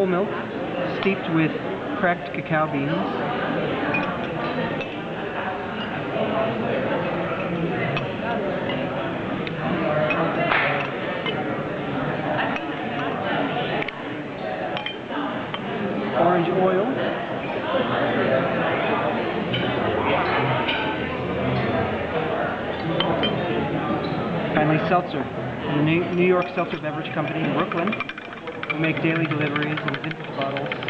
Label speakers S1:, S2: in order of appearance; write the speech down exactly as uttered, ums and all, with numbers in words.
S1: milk steeped with cracked cacao beans. Orange oil. Finally, seltzer. The New York Seltzer Beverage Company in Brooklyn. We make daily deliveries in vintage bottles.